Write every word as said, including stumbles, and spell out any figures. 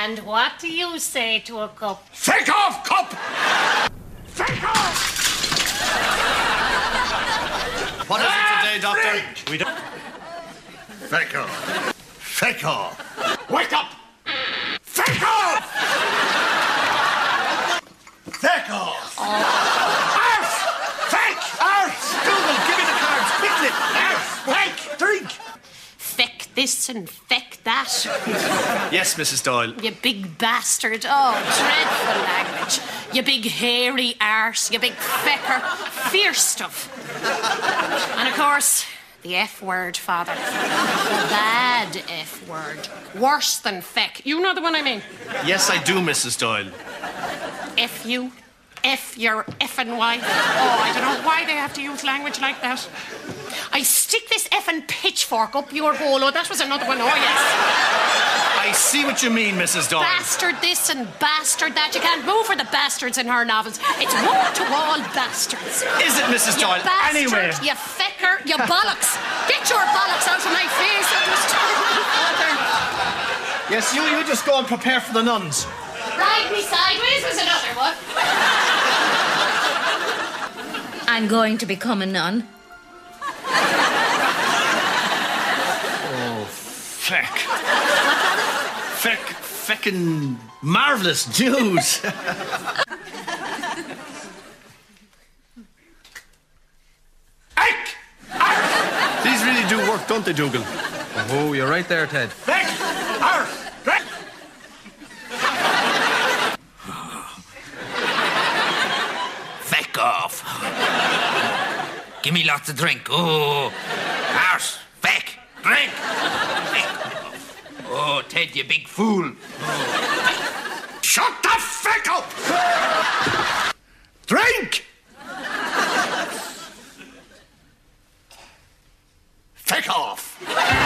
And what do you say to a cup? Feck off, cup! Feck off! What is it today, Doctor? We don't... Feck off. Feck off. Wake up! Feck off! Feck off! Oh. Arf! Feck! Arf! Dougal, give me the cards, quickly! Arf! Feck! Drink! Feck this and feck that. Yes, Missus Doyle. You big bastard. Oh, dreadful language. You big hairy arse. You big fecker. Fierce stuff. And of course, the F word, Father. The bad F word. Worse than feck. You know the one I mean? Yes, I do, Missus Doyle. F you. F your effing wife. Oh, I don't know why they have to use language like that. I stick this effing pitchfork up your hole. Oh, that was another one. Oh, yes. I see what you mean, Missus Doyle. Bastard this and bastard that. You can't move for the bastards in her novels. It's wall-to-wall bastards. Is it, Missus You Doyle? bastard, Anyway. you fecker, you bollocks. Get your bollocks out of my face. I just Yes, you, you just go and prepare for the nuns. Ride me sideways was another one. I'm going to become a nun. Oh, feck. Feck, feckin' marvellous news. Eck! These really do work, don't they, Dougal? Oh, you're right there, Ted. Feck! Arf! Feck! Feck off. Give me lots of drink. Oh, arse, feck, drink. Feck off. Oh, Ted, you big fool. Shut the feck up! Drink! Feck off!